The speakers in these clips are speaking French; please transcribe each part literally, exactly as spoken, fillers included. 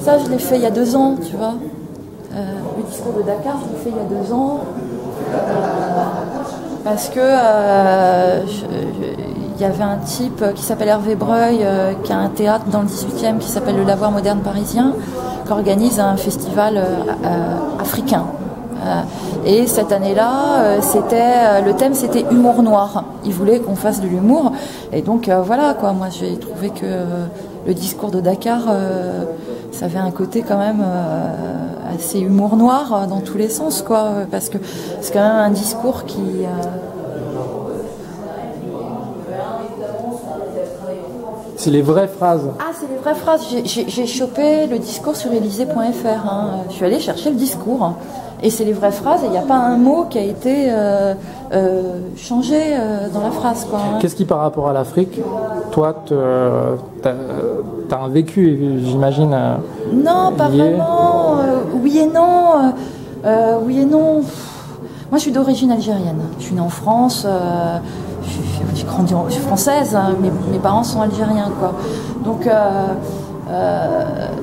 Ça, je l'ai fait il y a deux ans, tu vois. Euh, le discours de Dakar, je l'ai fait il y a deux ans. Euh, parce que euh, il y avait un type qui s'appelle Hervé Breuil, euh, qui a un théâtre dans le dix-huitième qui s'appelle le Lavoir moderne parisien, qui organise un festival euh, euh, africain. Euh, et cette année-là, euh, c'était euh, le thème c'était humour noir. Ils voulaient qu'on fasse de l'humour. Et donc euh, voilà quoi. Moi, j'ai trouvé que euh, le discours de Dakar, euh, ça avait un côté quand même euh, assez humour noir euh, dans tous les sens, quoi. Parce que c'est quand même un discours qui euh, c'est les vraies phrases. Ah, c'est les vraies phrases. J'ai chopé le discours sur Élysée point F R. Hein. Je suis allée chercher le discours. Hein. Et c'est les vraies phrases. Et il n'y a pas un mot qui a été euh, euh, changé euh, dans la phrase. Hein. Qu'est-ce qui, par rapport à l'Afrique, toi, tu as un vécu, j'imagine euh, Non, pas lié. vraiment. Euh, oui et non. Euh, oui et non. Moi, je suis d'origine algérienne. Je suis née en France. Euh, J'ai grandi, en, je suis française, hein, mes, mes parents sont algériens, quoi. Donc, euh, euh,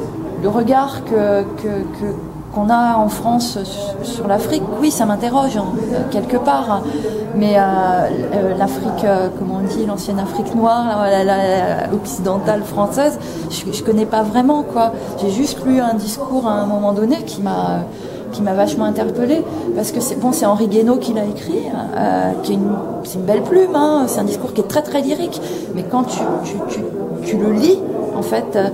le regard que, que, que, qu'on a en France sur, sur l'Afrique, oui, ça m'interroge, hein, quelque part. Hein. Mais euh, l'Afrique, euh, comment on dit, l'ancienne Afrique noire, la, la, la, occidentale française, je, je connais pas vraiment, quoi. J'ai juste lu un discours à un moment donné qui m'a... qui m'a vachement interpellée, parce que c'est bon, c'est Henri Guénaud qui l'a écrit, euh, qui est une, c'est une belle plume, hein, c'est un discours qui est très très lyrique, mais quand tu, tu, tu, tu le lis, en fait, euh,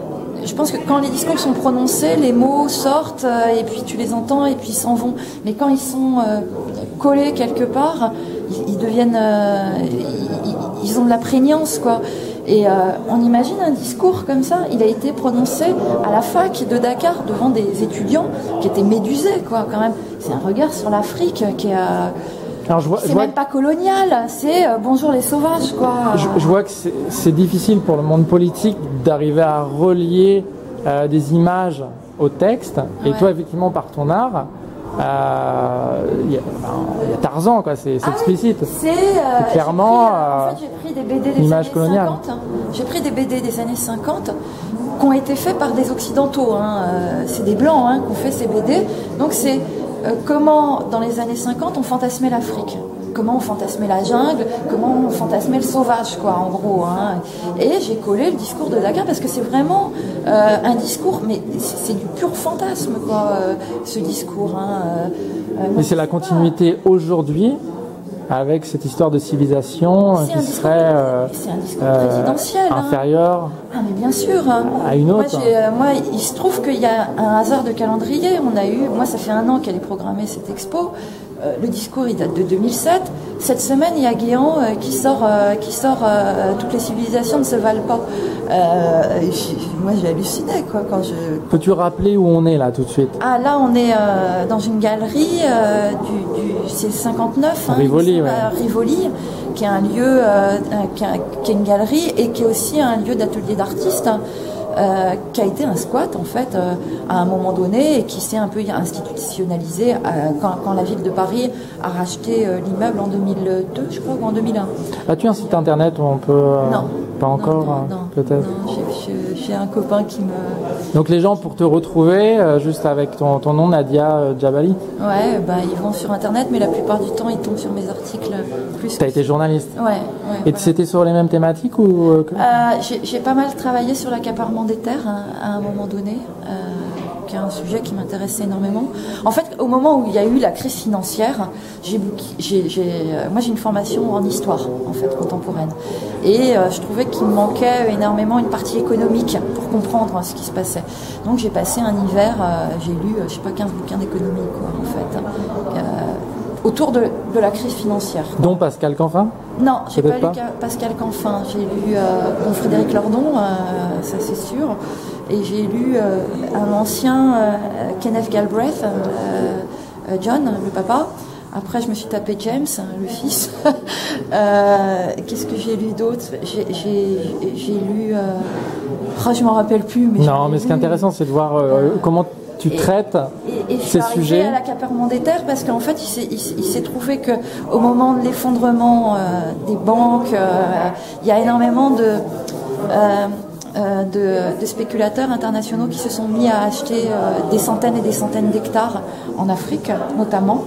je pense que quand les discours sont prononcés, les mots sortent, euh, et puis tu les entends, et puis ils s'en vont, mais quand ils sont euh, collés quelque part, ils, ils deviennent, euh, ils, ils ont de la prégnance, quoi. Et euh, on imagine un discours comme ça, il a été prononcé à la fac de Dakar devant des étudiants qui étaient médusés, quoi, quand même. C'est un regard sur l'Afrique qui est... Euh, c'est même pas colonial, c'est euh, bonjour les sauvages, quoi. Je, je vois que c'est difficile pour le monde politique d'arriver à relier euh, des images au texte. Ouais. Et toi, effectivement, par ton art... Il euh, y, y a Tarzan, quoi, c'est ah explicite. Oui, c'est euh, clairement pris, euh, en fait, j'ai pris des B D des années coloniale. cinquante. J'ai pris des B D des années cinquante qui ont été faits par des occidentaux. Hein. Euh, c'est des blancs hein, qui ont fait ces B D. Donc c'est euh, comment, dans les années cinquante, on fantasmait l'Afrique. Comment on fantasmait la jungle, comment on fantasmait le sauvage, quoi, en gros. Hein. Et j'ai collé le discours de Dakar parce que c'est vraiment euh, un discours, mais c'est du pur fantasme, quoi, euh, ce discours. Hein. Euh, mais c'est la continuité aujourd'hui avec cette histoire de civilisation qui discours, serait euh, un discours présidentiel, euh, inférieur hein. Ah, mais bien sûr, hein. à une autre. Moi, euh, moi, il se trouve qu'il y a un hasard de calendrier. On a eu, moi, ça fait un an qu'elle est programmée cette expo. Euh, le discours, il date de deux mille sept. Cette semaine, il y a Guéant euh, qui sort, euh, qui sort euh, toutes les civilisations ne se valent pas. Euh, moi, j'ai halluciné, quoi, quand je... Peux-tu rappeler où on est, là, tout de suite? Ah, là, on est euh, dans une galerie euh, du, du c'est cinquante-neuf, hein, Rivoli, ouais. Rivoli, qui est un lieu, euh, qui, a, qui est une galerie et qui est aussi un lieu d'atelier d'artistes. Hein. Euh, qui a été un squat en fait euh, à un moment donné et qui s'est un peu institutionnalisé euh, quand, quand la ville de Paris a racheté euh, l'immeuble en deux mille deux, je crois, ou en deux mille un. As-tu un site internet où on peut euh, non pas encore non, non, peut-être non, j'ai un copain qui me... Donc les gens pour te retrouver euh, juste avec ton, ton nom, Nadia euh, Djabali? Ouais, bah, ils vont sur internet mais la plupart du temps ils tombent sur mes articles plus. T'as été journaliste? Ouais, ouais. Et voilà. C'était sur les mêmes thématiques ou euh, que... euh, J'ai pas mal travaillé sur l'accaparement des terres hein, à un moment donné, euh, qui est un sujet qui m'intéressait énormément. En fait, au moment où il y a eu la crise financière, j'ai, j'ai, j'ai, euh, moi j'ai une formation en histoire en fait contemporaine, et euh, je trouvais qu'il me manquait énormément une partie économique pour comprendre hein, ce qui se passait. Donc j'ai passé un hiver, euh, j'ai lu, euh, je sais pas, quinze bouquins d'économie quoi en fait. Euh, autour de, de la crise financière. Dont Pascal Canfin? Non, j'ai pas, pas lu Pascal Canfin. J'ai lu euh, bon, Frédéric Lordon, euh, ça c'est sûr. Et j'ai lu euh, un ancien euh, Kenneth Galbraith, euh, euh, John, le papa. Après, je me suis tapé James, le fils. euh, Qu'est-ce que j'ai lu d'autre? J'ai lu... Euh... Oh, je m'en rappelle plus. Mais non, mais ce qui est intéressant, c'est de voir euh, comment... tu et, traites et, et ces sujets. à l'accaparement des terres parce qu'en fait il s'est trouvé que au moment de l'effondrement euh, des banques, euh, il y a énormément de euh, euh, de, de spéculateurs internationaux qui se sont mis à acheter euh, des centaines et des centaines d'hectares en Afrique, notamment.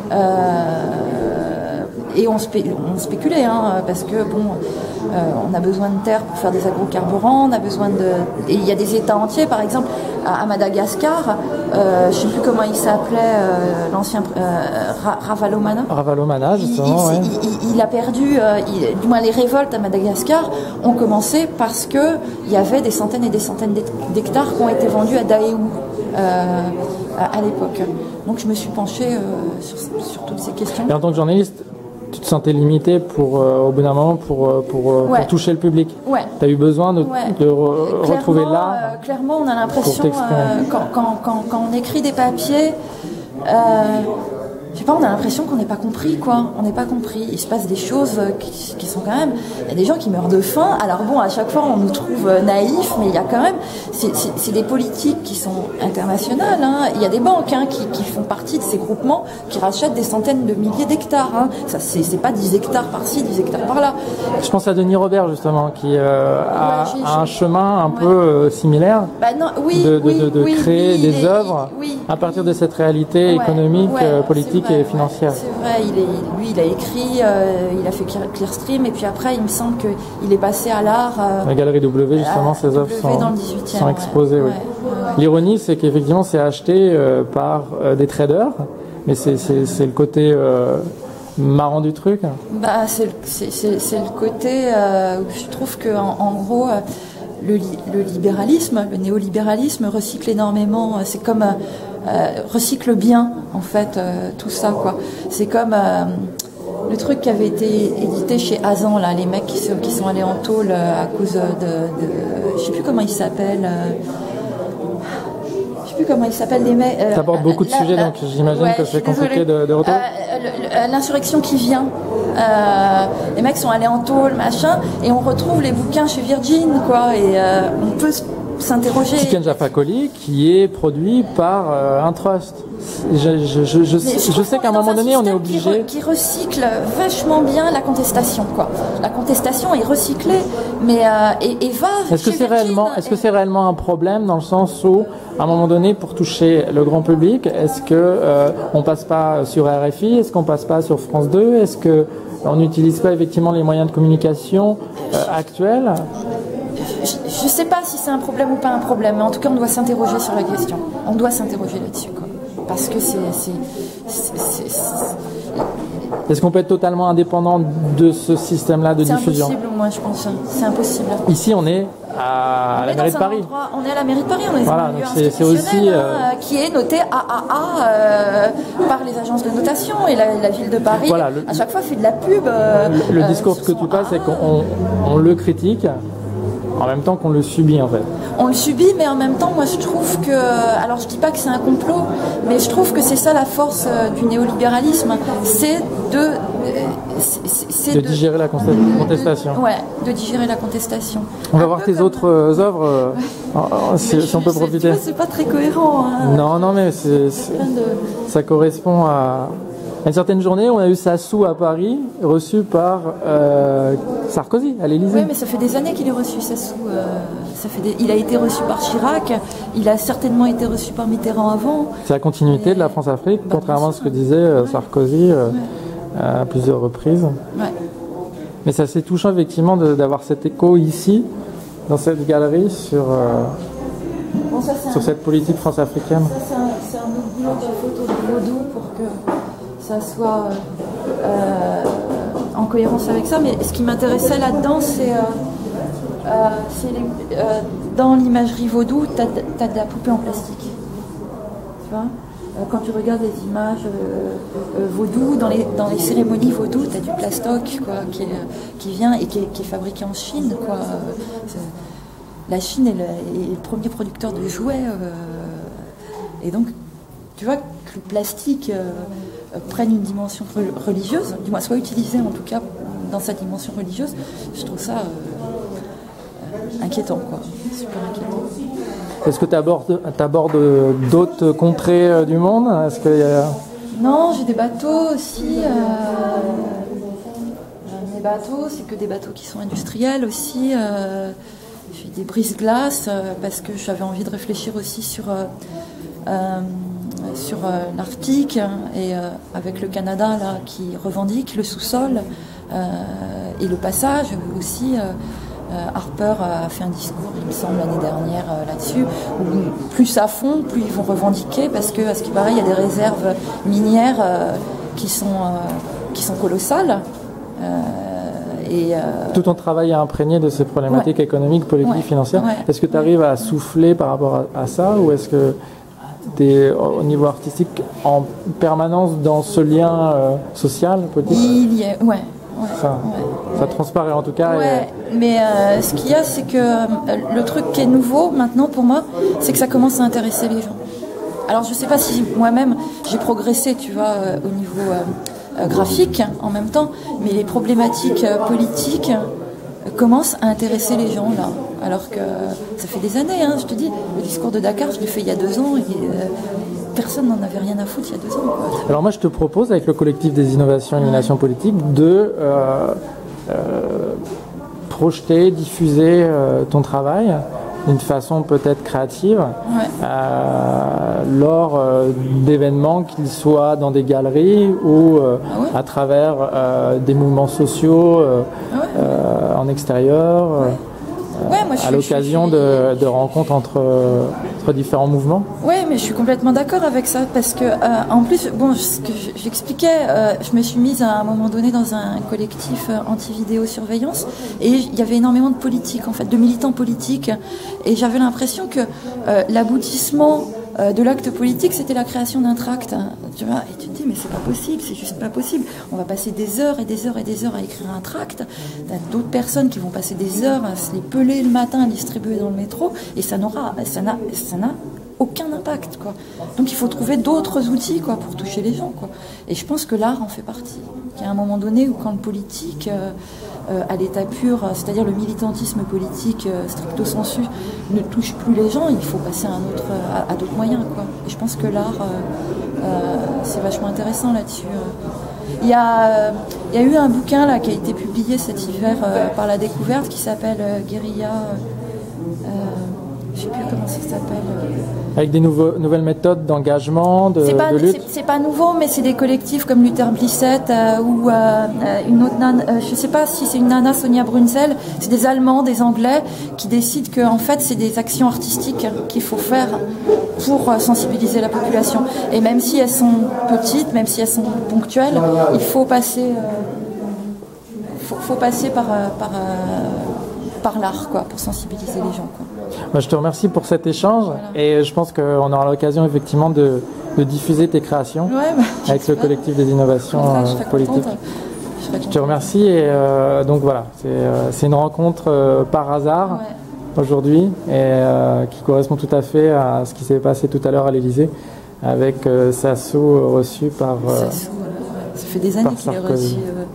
Euh, et on, spé, on spéculait, hein, parce que bon, euh, on a besoin de terre pour faire des agrocarburants, on a besoin de... Et il y a des États entiers, par exemple, à, à Madagascar, euh, je ne sais plus comment il s'appelait, euh, l'ancien euh, Ravalomanana. Ravalomanana, justement, il, ouais. il, il, il a perdu, euh, il, du moins les révoltes à Madagascar ont commencé parce que il y avait des centaines et des centaines d'hectares qui ont été vendus à Daewoo euh, à, à l'époque. Donc je me suis penchée euh, sur, sur toutes ces questions. Et en tant que journaliste, tu te sentais limité pour, euh, au bout d'un moment pour, pour, ouais. pour toucher le public. Ouais. Tu as eu besoin de, ouais. de re retrouver l'art. Euh, clairement, on a l'impression, euh, quand, quand, quand, quand on écrit des papiers, euh, je sais pas, on a l'impression qu'on n'est pas compris, quoi. On n'est pas compris. Il se passe des choses qui, qui sont quand même... Il y a des gens qui meurent de faim. Alors bon, à chaque fois, on nous trouve naïfs, mais il y a quand même... C'est des politiques qui sont internationales. Hein. Il y a des banques hein, qui, qui font partie de ces groupements qui rachètent des centaines de milliers d'hectares. Hein. Ça, c'est pas dix hectares par-ci, dix hectares par-là. Je pense à Denis Robert, justement, qui euh, a, ouais, a un chemin un ouais. peu euh, similaire bah non, oui, de, de, oui, de, de oui, créer oui, des est, œuvres oui, à partir de cette réalité ouais, économique, ouais, euh, politique vrai, et financière. Ouais, c'est vrai, il est, lui, il a écrit, euh, il a fait Clearstream, et puis après, il me semble qu'il est passé à l'art. Euh, La Galerie W, justement, ses œuvres sont, sont exposées. Ouais. Oui. Ouais, ouais. L'ironie, c'est qu'effectivement, c'est acheté euh, par euh, des traders, mais c'est le côté euh, marrant du truc. Bah, c'est le côté, euh, je trouve qu'en en gros, euh, le, le libéralisme, le néolibéralisme recycle énormément, c'est comme... Euh, Euh, recycle bien en fait euh, tout ça quoi. C'est comme euh, le truc qui avait été édité chez Azan là, les mecs qui sont, qui sont allés en tôle euh, à cause de, de je sais plus comment ils s'appellent. Euh, je sais plus comment ils s'appellent les mecs. Euh, T'abordes beaucoup de la, sujets la, donc j'imagine ouais, que c'est compliqué de, de retrouver. Euh, L'insurrection qui vient. Euh, les mecs sont allés en tôle machin et on retrouve les bouquins chez Virgin quoi et euh, on peut s'interroger. Tiken Jaffa Kolik qui est produit par euh, un trust. Je, je, je, je, je, je sais qu'à un moment donné, on est obligé. Qui, re, qui recycle vachement bien la contestation, quoi. La contestation est recyclée, mais euh, et, et va. Est-ce que c'est réellement, est-ce que c'est réellement un problème dans le sens où, à un moment donné, pour toucher le grand public, est-ce que euh, on passe pas sur R F I, est-ce qu'on passe pas sur France deux, est-ce que on n'utilise pas effectivement les moyens de communication euh, actuels? Je ne sais pas si c'est un problème ou pas un problème, mais en tout cas, on doit s'interroger sur la question. On doit s'interroger là-dessus, quoi. Parce que c'est... Est-ce qu'on peut être totalement indépendant de ce système-là de diffusion? C'est impossible, moi, je pense. C'est impossible. Ici, on est à on la est mairie de Paris. Endroit, on est à la mairie de Paris, on est voilà, dans un milieu institutionnel aussi, euh... hein, qui est noté A A A euh, par les agences de notation. Et la, la ville de Paris, voilà, le, à chaque fois, fait de la pub. Euh, le, le discours que tu passes, c'est qu'on on le critique en même temps qu'on le subit en fait. On le subit, mais en même temps, moi je trouve que, alors je dis pas que c'est un complot, mais je trouve que c'est ça la force euh, du néolibéralisme, c'est de, euh, de, de digérer la contestation. De, ouais, de digérer la contestation. On va un voir tes comme... autres euh, œuvres, euh, ouais. si, si on peut profiter. C'est pas très cohérent. Hein. Non, non, mais c'est, de... ça correspond à. À une certaine journée, on a eu Sassou à Paris, reçu par euh, Sarkozy, à l'Élysée. Oui, mais ça fait des années qu'il est reçu, Sassou. Euh, ça fait des... Il a été reçu par Chirac, il a certainement été reçu par Mitterrand avant. C'est la continuité et... de la France-Afrique, bah, contrairement à ce que disait euh, Sarkozy euh, ouais. à plusieurs reprises. Ouais. Mais c'est assez touchant, effectivement, d'avoir cet écho ici, dans cette galerie, sur, euh, bon, ça, sur un... cette politique france-africaine. Ça, c'est un, un autre boulot que j'ai fait autour de Vaudou pour que ça soit euh, en cohérence avec ça, mais ce qui m'intéressait là-dedans, c'est euh, euh, euh, dans l'imagerie vaudou, tu as, as de la poupée en plastique. Tu vois euh, quand tu regardes les images euh, euh, vaudou, dans les, dans les cérémonies vaudou, tu as du plastoc quoi, qui, est, qui vient et qui est, qui est fabriqué en Chine. Quoi. La Chine est le, est le premier producteur de jouets. Euh, et donc, tu vois que le plastique... Euh, prennent une dimension religieuse, du moins soit utilisée en tout cas dans sa dimension religieuse, je trouve ça euh, inquiétant, quoi, super inquiétant. Est-ce que tu abordes, t'abordes d'autres contrées du monde? Est-ce que y a... Non, j'ai des bateaux aussi. Euh, mes bateaux, c'est que des bateaux qui sont industriels aussi. Euh, j'ai des brise-glaces euh, parce que j'avais envie de réfléchir aussi sur, euh, euh, sur euh, l'Arctique et euh, avec le Canada là, qui revendique le sous-sol euh, et le passage aussi. Euh, euh, Harper a fait un discours, il me semble, l'année dernière euh, là-dessus, où plus à fond, plus ils vont revendiquer parce que, à ce qui paraît, il y a des réserves minières euh, qui, sont, euh, qui sont colossales. Euh, Et euh... Tout ton travail est imprégné de ces problématiques ouais. économiques, politiques, ouais. financières. Ouais. Est-ce que tu arrives à souffler par rapport à, à ça, ou est-ce que tu es au niveau artistique en permanence dans ce lien euh, social, politique? Il y est, ouais. ouais ça, ouais. ça transparaît en tout cas. Ouais, et... mais euh, ce qu'il y a, c'est que euh, le truc qui est nouveau maintenant pour moi, c'est que ça commence à intéresser les gens. Alors je sais pas si moi-même j'ai progressé, tu vois, euh, au niveau euh, euh, graphique en même temps, mais les problématiques euh, politiques euh, commencent à intéresser les gens là. Alors que ça fait des années, hein, je te dis, le discours de Dakar, je l'ai fait il y a deux ans et euh, personne n'en avait rien à foutre il y a deux ans. Quoi. Alors moi je te propose avec le collectif des innovations et innovations politiques de euh, euh, projeter, diffuser euh, ton travail d'une façon peut-être créative ouais. euh, lors euh, d'événements, qu'ils soient dans des galeries ou euh, ah ouais. à travers euh, des mouvements sociaux euh, ah ouais. euh, en extérieur, ouais. euh, ouais, moi, je à suis, l'occasion je suis... de, de rencontres entre, entre différents mouvements. Oui, mais je suis complètement d'accord avec ça parce que, euh, en plus, bon, ce que j'expliquais, euh, je me suis mise à un moment donné dans un collectif euh, anti-vidéosurveillance et il y avait énormément de politiques, en fait, de militants politiques, et j'avais l'impression que euh, l'aboutissement euh, de l'acte politique, c'était la création d'un tract, hein, tu vois, et tu te dis, mais c'est pas possible, c'est juste pas possible. On va passer des heures et des heures et des heures à écrire un tract. T'as d'autres personnes qui vont passer des heures à se les peler le matin, à distribuer dans le métro, et ça n'aura, ça n'a, ça n'a aucun impact, quoi. Donc il faut trouver d'autres outils, quoi, pour toucher les gens, quoi. Et je pense que l'art en fait partie. Il y a un moment donné où quand le politique, euh, euh, à l'état pur, c'est-à-dire le militantisme politique euh, stricto sensu, ne touche plus les gens, il faut passer à, un autre, à, à d'autres moyens, quoi. Et je pense que l'art, euh, euh, c'est vachement intéressant là-dessus. Il y a, euh, il y a eu un bouquin là qui a été publié cet hiver euh, par La Découverte qui s'appelle euh, Guérilla. Euh, je sais plus comment ça s'appelle. Avec des nouveaux, nouvelles méthodes d'engagement, de, c'est pas, de lutte. C'est, c'est pas nouveau, mais c'est des collectifs comme Luther Blissett euh, ou euh, une autre nana, euh, je sais pas si c'est une nana, Sonia Brunzel. C'est des Allemands, des Anglais qui décident que en fait c'est des actions artistiques qu'il faut faire pour euh, sensibiliser la population. Et même si elles sont petites, même si elles sont ponctuelles, il faut passer, euh, faut, faut passer par euh, par euh, par l'art, quoi, pour sensibiliser les gens, quoi. Moi, je te remercie pour cet échange, voilà. Et je pense qu'on aura l'occasion effectivement de, de diffuser tes créations ouais, bah, avec le collectif des innovations ça, euh, politiques. Je, je te remercie et euh, donc voilà, c'est, euh, c'est une rencontre euh, par hasard ouais. aujourd'hui et euh, qui correspond tout à fait à ce qui s'est passé tout à l'heure à l'Élysée avec euh, Sassou reçu par. Euh, Sassou, ouais. Ça fait des années qu'il est reçu. Euh,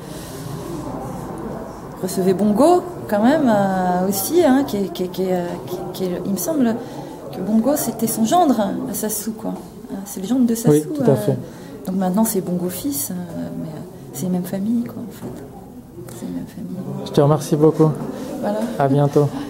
recevait Bongo quand même euh, aussi, hein, qui, est, qui, est, qui, est, qui est, il me semble que Bongo c'était son gendre à Sassou, quoi. C'est le gendre de Sassou. Oui, tout à fait. Euh, donc maintenant c'est Bongo fils, euh, mais c'est les mêmes familles, quoi, en fait. C'est les mêmes familles. Je te remercie beaucoup. Voilà. À bientôt.